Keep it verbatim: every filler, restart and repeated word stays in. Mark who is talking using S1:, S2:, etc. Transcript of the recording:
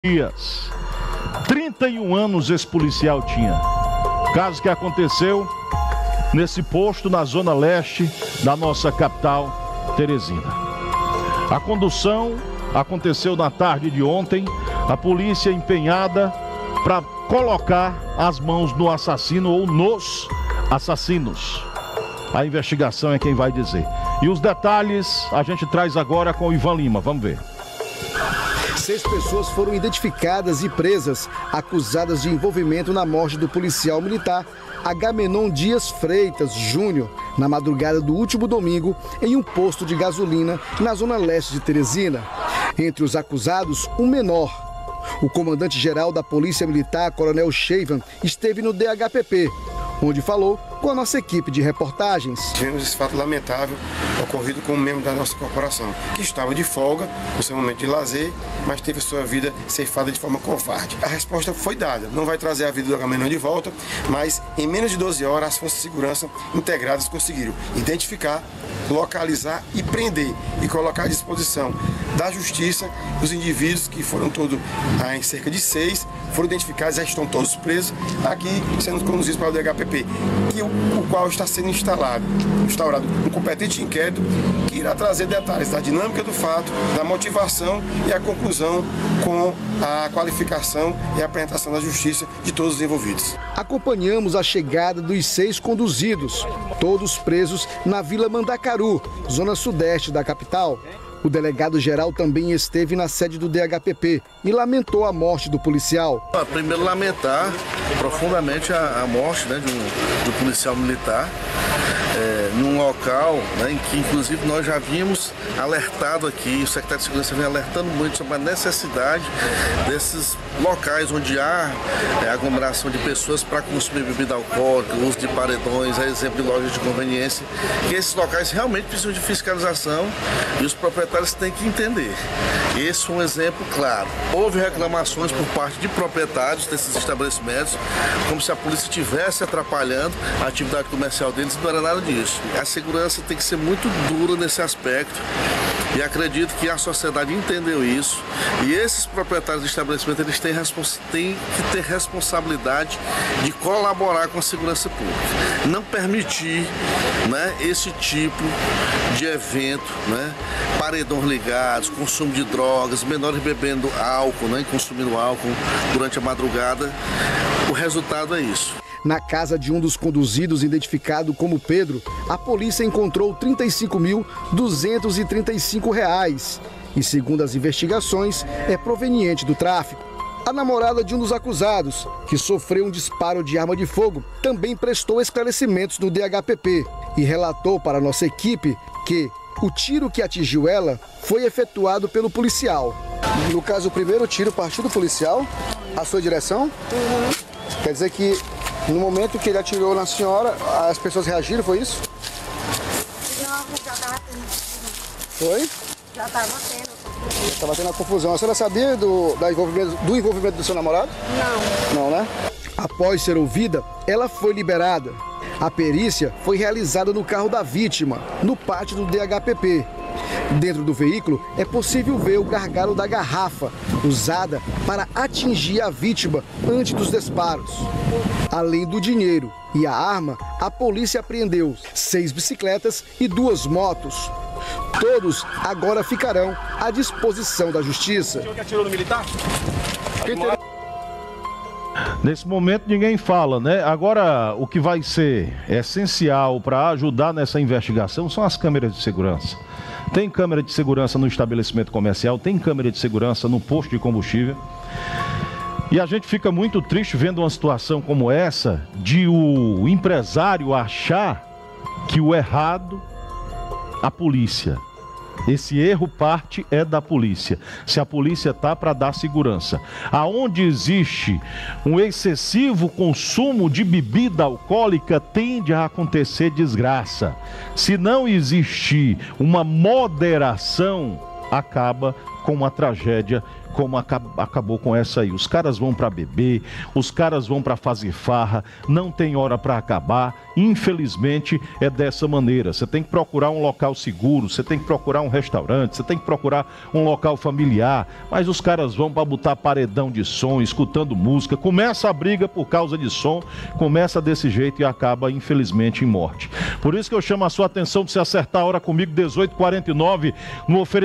S1: dias. trinta e um anos esse policial tinha. Caso que aconteceu nesse posto na zona leste da nossa capital, Teresina. A condução aconteceu na tarde de ontem, a polícia empenhada para colocar as mãos no assassino ou nos assassinos. A investigação é quem vai dizer. E os detalhes a gente traz agora com o Ivan Lima. Vamos ver.
S2: Seis pessoas foram identificadas e presas, acusadas de envolvimento na morte do policial militar Agamenon Dias Freitas Júnior, na madrugada do último domingo, em um posto de gasolina na zona leste de Teresina. Entre os acusados, um menor. O comandante-geral da Polícia Militar, Coronel Sheivan, esteve no D H P P, onde falou com a nossa equipe de reportagens.
S3: Tivemos esse fato lamentável ocorrido com um membro da nossa corporação, que estava de folga, no seu momento de lazer, mas teve sua vida ceifada de forma covarde. A resposta foi dada, não vai trazer a vida do Agamenon de volta, mas em menos de doze horas as forças de segurança integradas conseguiram identificar, localizar e prender e colocar à disposição da justiça os indivíduos que foram todos, ah, em cerca de seis, foram identificados, já estão todos presos, aqui sendo conduzidos para o D H P P, que o, o qual está sendo instalado, instaurado um competente inquérito que irá trazer detalhes da dinâmica do fato, da motivação e a conclusão com a qualificação e a apresentação da justiça de todos os envolvidos.
S2: Acompanhamos a chegada dos seis conduzidos, todos presos na Vila Mandacaru, zona sudeste da capital. O delegado-geral também esteve na sede do D H P P e lamentou a morte do policial.
S4: Primeiro, lamentar profundamente a, a morte, né, de, um, de um policial militar, é, num local, né, em que inclusive nós já vimos alertado aqui, o secretário de Segurança vem alertando muito sobre a necessidade desses locais onde há é, aglomeração de pessoas para consumir bebida alcoólica, uso de paredões, a exemplo de lojas de conveniência, que esses locais realmente precisam de fiscalização e os proprietários têm que entender. Esse é um exemplo claro. Houve reclamações por parte de proprietários desses estabelecimentos, como se a polícia estivesse atrapalhando a atividade comercial deles, e não era nada disso. A segurança tem que ser muito dura nesse aspecto e acredito que a sociedade entendeu isso e esses proprietários de estabelecimento eles têm, têm que ter responsabilidade de colaborar com a segurança pública. Não permitir, né, esse tipo de evento, né, paredões ligados, consumo de drogas, menores bebendo álcool, né, consumindo álcool durante a madrugada. O resultado é isso.
S2: Na casa de um dos conduzidos, identificado como Pedro, a polícia encontrou trinta e cinco mil duzentos e trinta e cinco reais e, segundo as investigações, é proveniente do tráfico. A namorada de um dos acusados, que sofreu um disparo de arma de fogo, também prestou esclarecimentos no D H P P e relatou para a nossa equipe que o tiro que atingiu ela foi efetuado pelo policial. No caso, o primeiro tiro partiu do policial, à sua direção? Uhum. Quer dizer que no momento que ele atirou na senhora, as pessoas reagiram, foi isso?
S5: Já estava tendo.
S2: Foi?
S5: Já estava tendo.
S2: Já estava tendo a confusão. A senhora sabia do, da envolvimento, do envolvimento do seu namorado?
S5: Não.
S2: Não, né? Após ser ouvida, ela foi liberada. A perícia foi realizada no carro da vítima, no pátio do D H P P. Dentro do veículo é possível ver o gargalo da garrafa, usada para atingir a vítima antes dos disparos. Além do dinheiro e a arma, a polícia apreendeu seis bicicletas e duas motos. Todos agora ficarão à disposição da justiça. O senhor que atirou no militar?
S1: Nesse momento ninguém fala, né? Agora, o que vai ser essencial para ajudar nessa investigação são as câmeras de segurança. Tem câmera de segurança no estabelecimento comercial, tem câmera de segurança no posto de combustível. E a gente fica muito triste vendo uma situação como essa, de o empresário achar que o errado, a polícia. Esse erro parte é da polícia. Se a polícia está para dar segurança. Aonde existe um excessivo consumo de bebida alcoólica, tende a acontecer desgraça. Se não existir uma moderação, acaba com uma tragédia como acabou com essa aí. Os caras vão para beber, os caras vão para fazer farra, não tem hora para acabar. Infelizmente é dessa maneira. Você tem que procurar um local seguro, você tem que procurar um restaurante, você tem que procurar um local familiar, mas os caras vão para botar paredão de som, escutando música, começa a briga por causa de som, começa desse jeito e acaba infelizmente em morte. Por isso que eu chamo a sua atenção de se acertar a hora comigo, dezoito e quarenta e nove, no oferecimento